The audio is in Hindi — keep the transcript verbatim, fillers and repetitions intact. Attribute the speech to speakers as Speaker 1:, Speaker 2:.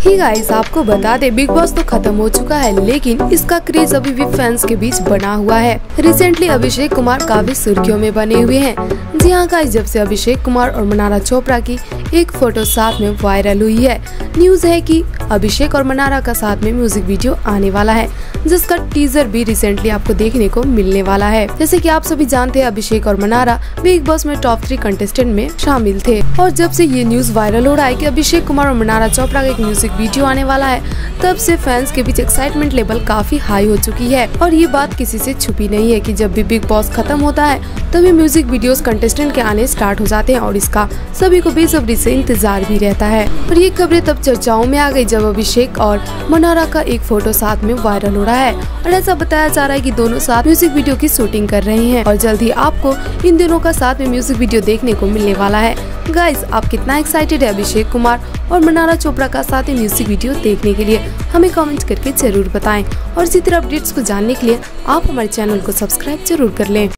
Speaker 1: ही गाइस, आपको बता दे बिग बॉस तो खत्म हो चुका है, लेकिन इसका क्रेज अभी भी फैंस के बीच बना हुआ है। रिसेंटली अभिषेक कुमार काफी सुर्खियों में बने हुए हैं। जी हाँ गाइस, जब से अभिषेक कुमार और मनारा चोपड़ा की एक फोटो साथ में वायरल हुई है। न्यूज है कि अभिषेक और मनारा का साथ में म्यूजिक वीडियो आने वाला है, जिसका टीजर भी रिसेंटली आपको देखने को मिलने वाला है। जैसे कि आप सभी जानते हैं, अभिषेक और मनारा बिग बॉस में टॉप थ्री कंटेस्टेंट में शामिल थे। और जब से ये न्यूज वायरल हो रहा है कि अभिषेक कुमार और मनारा चोपड़ा का एक म्यूजिक वीडियो आने वाला है, तब से फैंस के बीच एक्साइटमेंट लेवल काफी हाई हो चुकी है। और ये बात किसी से छुपी नहीं है कि जब भी बिग बॉस खत्म होता है तभी म्यूजिक वीडियोस कंटेस्टेंट के आने स्टार्ट हो जाते हैं, और इसका सभी को बेसब्री से इंतजार भी रहता है। और ये खबरें तब चर्चाओं में आ गई जब अभिषेक और मनारा का एक फोटो साथ में वायरल हो रहा है, और ऐसा बताया जा रहा है कि दोनों साथ म्यूजिक वीडियो की शूटिंग कर रहे हैं, और जल्द ही आपको इन दोनों का साथ में म्यूजिक वीडियो देखने को मिलने वाला है। गाइस, आप कितना एक्साइटेड है अभिषेक कुमार और मनारा चोपड़ा का साथ में म्यूजिक वीडियो देखने के लिए? हमें कमेंट करके जरूर बताएं, और इसी तरह अपडेट्स को जानने के लिए आप हमारे चैनल को सब्सक्राइब जरूर कर लें।